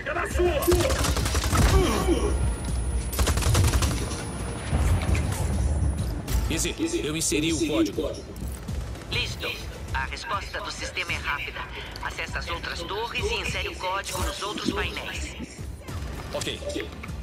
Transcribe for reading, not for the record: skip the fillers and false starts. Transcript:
Fica na sua! Easy, eu inseri o código. Listo. A resposta do sistema é rápida. Acesse as outras torres e insere o código nos outros painéis. Ok.